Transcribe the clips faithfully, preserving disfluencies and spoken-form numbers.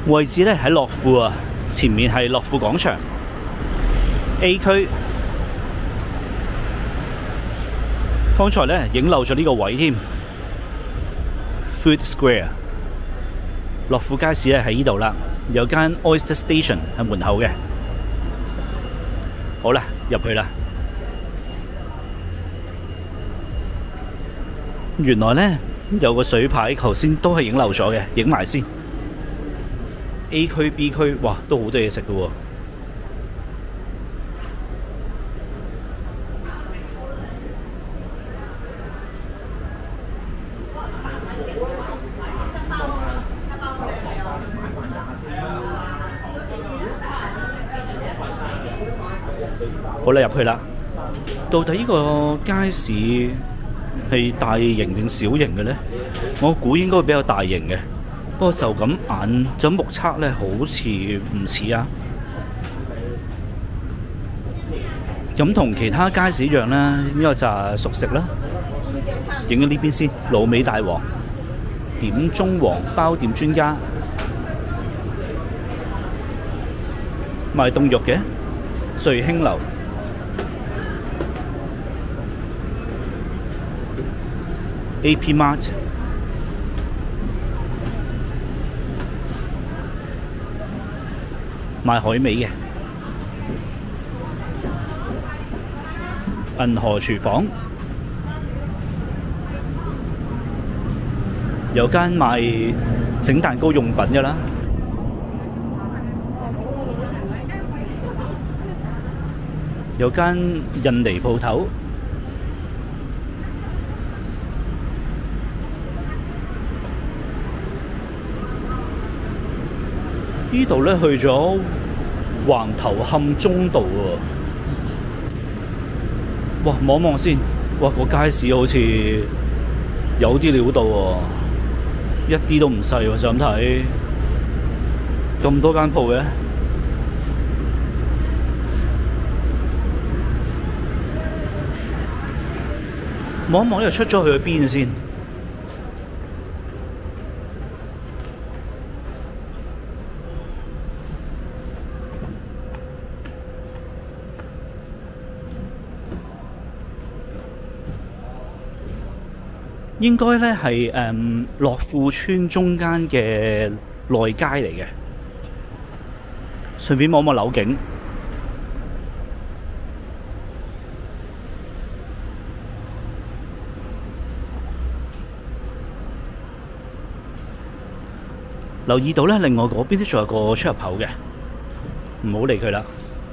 位置咧喺樂富啊，前面係樂富廣場 A 區。剛才咧影漏咗呢個位添 ，Food Square。樂富街市咧喺呢度啦，有間 Oyster Station 喺門口嘅。好啦，入去啦。原來咧有個水牌，頭先都係影漏咗嘅，影埋先。A 區、B 區，哇，都好多嘢食嘅喎。好啦，入去啦。到底呢個街市係大型定小型嘅呢？我估應該會比較大型嘅。不過就咁眼就目測咧，好似唔似啊。咁同其他街市一樣啦，呢個就係熟食啦。影咗呢邊先，滷味大王、點中王、包點專家，賣凍肉嘅聚興樓。A P Mart。賣海味嘅銀河廚房，有間賣整蛋糕用品嘅啦，有間印尼鋪頭，呢度咧去咗橫頭磡中道喎。哇，望望先，哇，個街市好似有啲料到喎，一啲都唔細喎，就咁睇，咁多間鋪嘅。望一望呢度出咗去邊先？應該咧係誒樂富村中間嘅內街嚟嘅，順便望望樓景。留意到咧，另外嗰邊都仲有個出入口嘅，唔好理佢啦。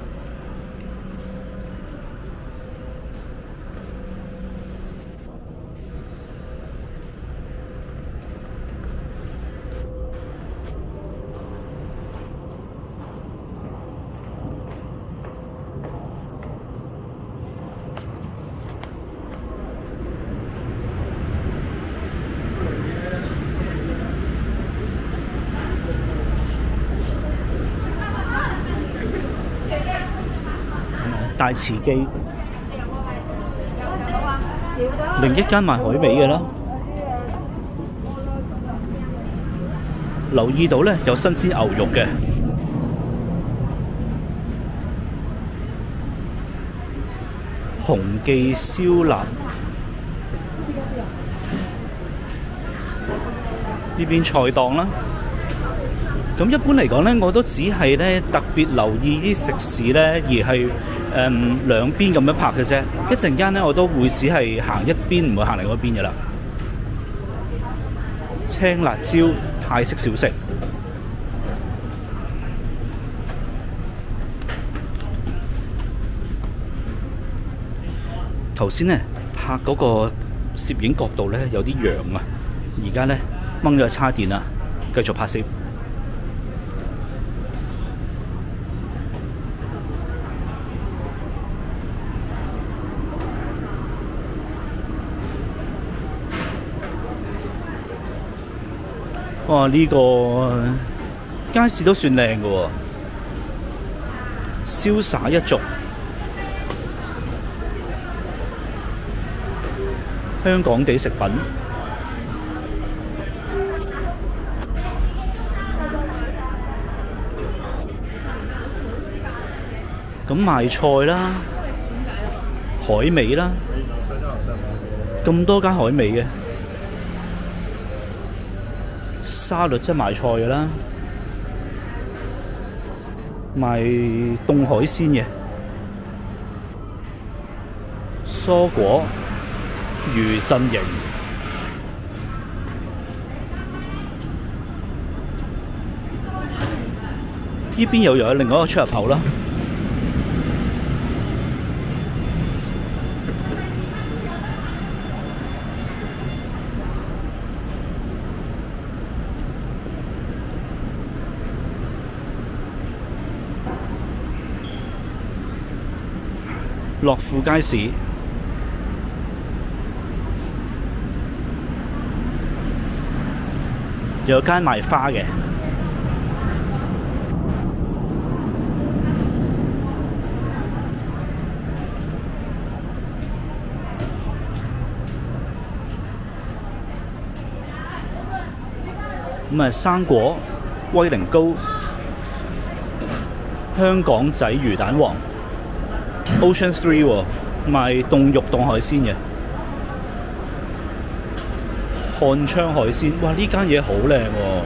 大慈記，另一間賣海味嘅啦。留意到咧有新鮮牛肉嘅，紅記燒臘。呢邊菜檔啦。咁一般嚟講咧，我都只係咧特別留意啲食肆咧，而係誒、嗯、兩邊咁樣拍嘅啫。一陣間咧，我都會只係行一邊，唔會行另外一邊嘅啦。青辣椒泰式小食，頭先咧拍嗰個攝影角度咧有啲揚啊，而家咧掹咗叉電啊，繼續拍攝。哇！呢、這個街市都算靚嘅喎，瀟灑一族，香港地食品， 咁賣菜啦、海味啦，咁多間海味嘅沙律即係賣菜嘅啦，賣凍海鮮嘅蔬果、魚陣營。呢邊又有另外一個出入口啦。樂富街市有間賣花嘅。咁啊，生果、龜苓膏、香港仔魚蛋王、Ocean Three 喎，賣凍肉凍海鮮嘅。漢昌海鮮，哇！呢間嘢好靚喎，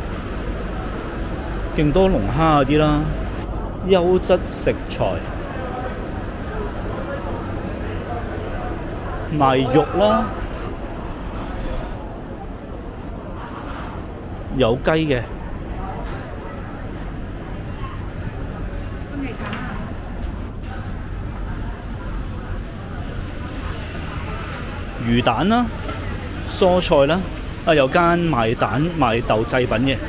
勁多龍蝦嗰啲啦，優質食材，賣肉啦。有雞嘅，魚蛋啦、蔬菜啦，啊有間賣蛋賣豆製品嘅。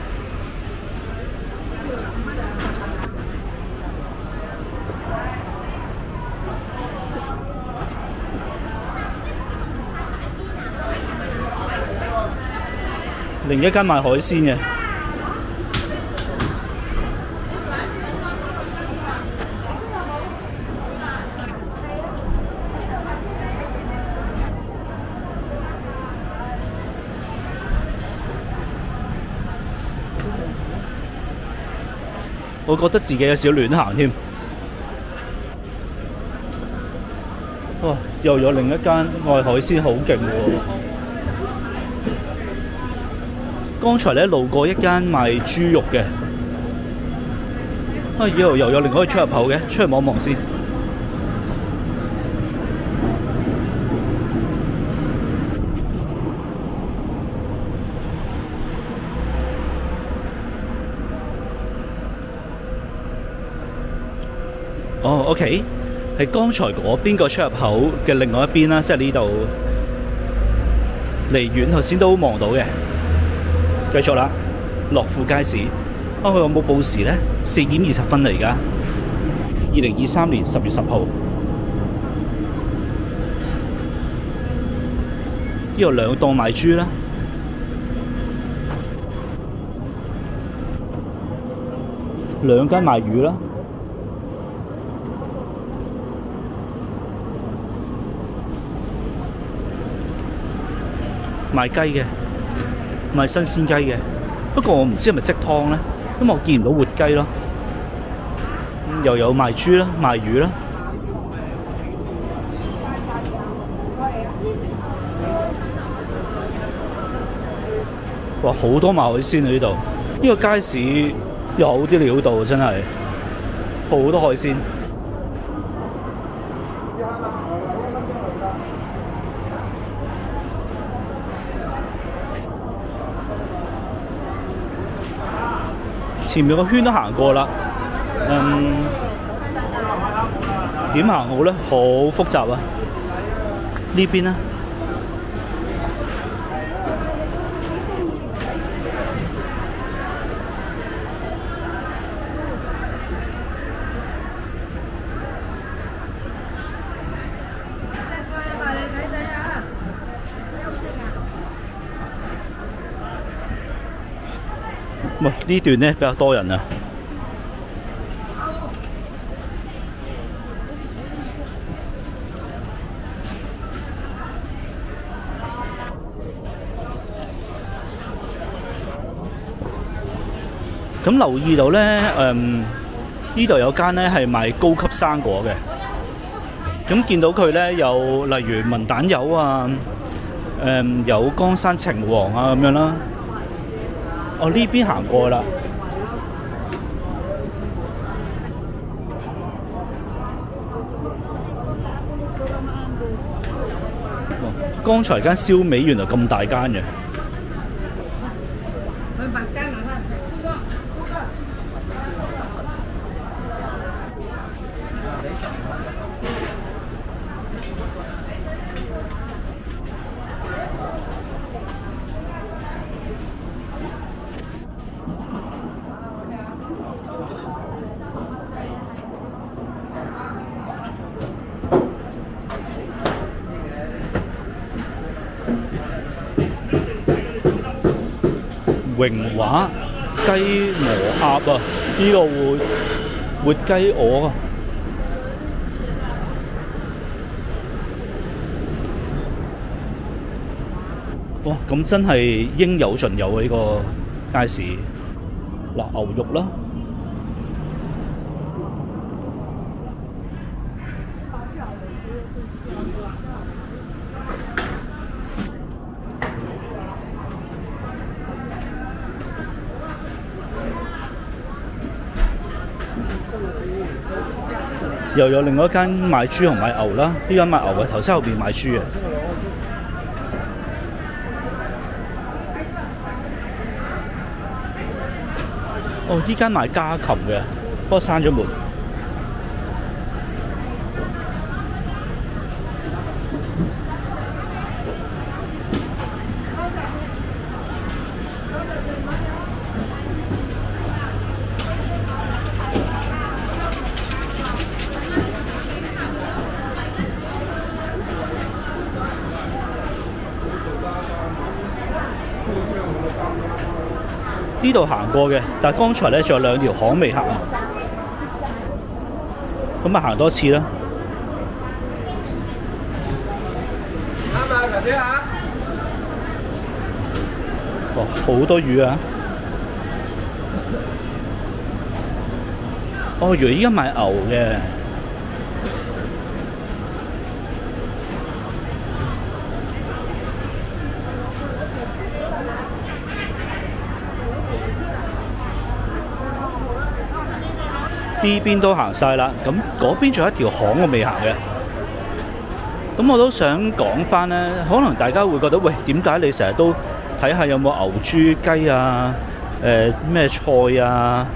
另一間賣海鮮嘅，我覺得自己有少少亂行添。哇！又有另一間賣海鮮，好勁喎！剛才咧路過一間賣豬肉嘅，啊以後又有另外一個出入口嘅，出去望望先。哦 ，OK， 係剛才嗰邊個出入口嘅另外一邊啦，即係呢度離遠頭先都望到嘅。繼續啦，樂富街市。啊，佢有冇報時咧？四點二十分啦，而家二零二三年十月十號。呢度兩檔賣豬啦，兩間賣魚啦，賣雞嘅。賣新鮮雞嘅，不過我唔知係咪即湯咧，因為我見唔到活雞咯。又有賣豬啦，賣魚啦。哇！好多賣海鮮啊呢度，呢個街市有啲料到真係，好多海鮮。前面個圈都行過啦，嗯，點行好咧？好複雜啊！呢邊咧，喂，呢段咧比較多人啊。咁留意到咧，誒、嗯， 呢度有間咧係賣高級生果嘅，咁見到佢咧有例如文蛋柚啊，誒、嗯、有江山晴皇啊咁樣啦。哦，呢邊行過啦。哦，剛才間燒味原來咁大間嘅。榮華雞鵝鴨啊！呢、這個活活雞鵝啊！哇！咁真係應有盡有啊！呢、這個街市嗱，牛肉啦。又有另外一間賣豬同賣牛啦，呢間賣牛嘅，頭先後邊賣豬嘅。哦，呢間賣家禽嘅，不過閂咗門。呢度行過嘅，但係剛才咧仲有兩條巷未行，咁啊行多次啦。啱啊，頭先嚇！哇，好多魚啊！哦，原來依家賣牛嘅。呢邊都行晒啦，咁嗰邊仲有一條巷我未行嘅。咁我都想講翻咧，可能大家會覺得，喂，點解你成日都睇下有冇牛豬雞啊？誒、呃、咩菜啊？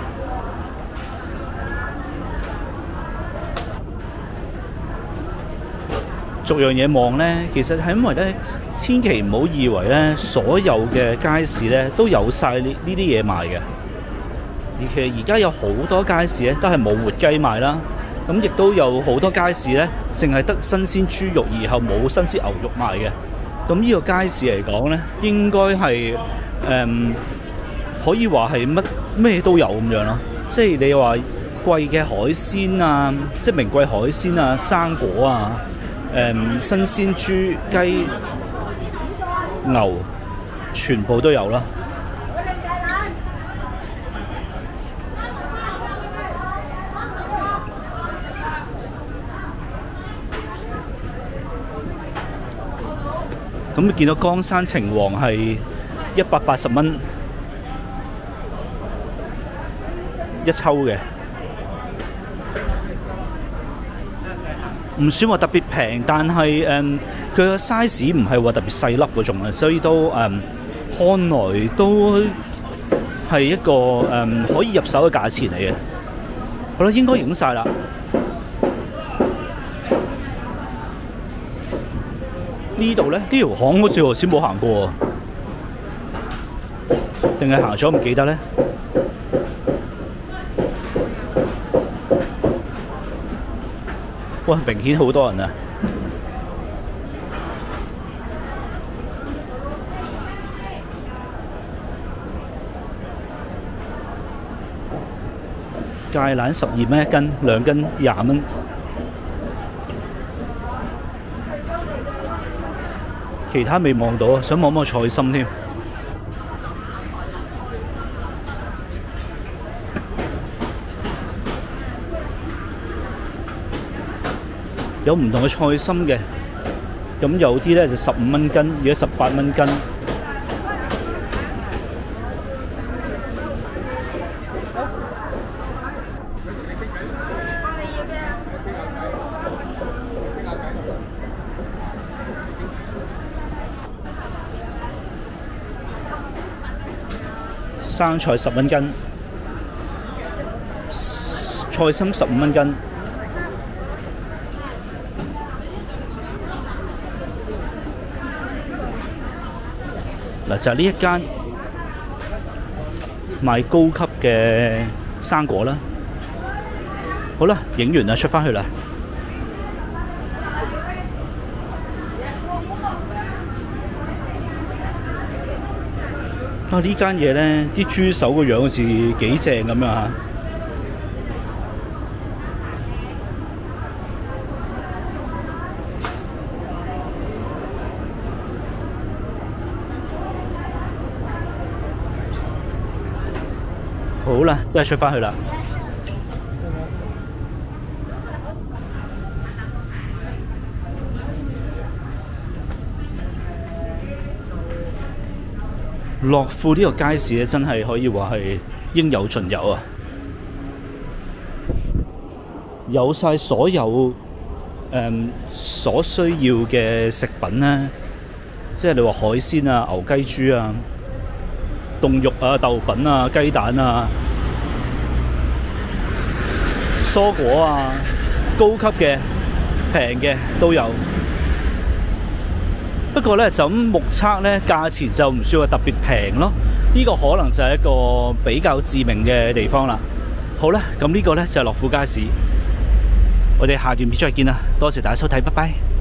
逐樣嘢望咧，其實係因為咧，千祈唔好以為咧，所有嘅街市咧都有晒呢呢啲嘢賣嘅。而其實而家有好多街市咧，都係冇活雞賣啦。咁亦都有好多街市咧，淨係得新鮮豬肉，然後冇新鮮牛肉賣嘅。咁呢個街市嚟講咧，應該係誒、嗯、可以話係乜咩都有咁樣咯。即係你話貴嘅海鮮啊，即係名貴海鮮啊、生果啊、誒、嗯、新鮮豬雞牛，全部都有啦。咁見到江山晴皇係一百八十蚊一抽嘅，唔算話特別平，但係誒佢個 size 唔係話特別細粒嗰種啊，所以都誒、嗯、看來都係一個誒、嗯、可以入手嘅價錢嚟嘅。好啦，應該影晒啦。呢度咧，呢條巷好似頭先冇行過，定係行咗唔記得咧？哇，明顯好多人啊！芥蘭十二蚊一斤，兩斤廿蚊。其他未望到啊，想望望菜心添。 有唔同嘅菜心嘅，咁有啲咧就十五蚊斤，有十八蚊斤。生菜十蚊斤，菜心十五蚊斤。嗱，就係呢一間賣高級嘅生果啦。好啦，影完啦，出返去啦。啊！呢間嘢咧，啲豬手個樣好似幾正咁樣嚇。好啦，真係出返去啦。樂富呢個街市咧，真係可以話係應有盡有啊！有晒所有誒、嗯、所需要嘅食品咧，即係你話海鮮啊、牛雞豬啊、凍肉啊、豆品啊、雞蛋啊、蔬果啊，高級嘅、平嘅都有。不過咧，就咁目測咧，價錢就唔算話特別平咯。呢、這個可能就係一個比較致命嘅地方啦。好啦，咁呢個咧就係樂富街市。我哋下段片再見啦，多謝大家收睇，拜拜。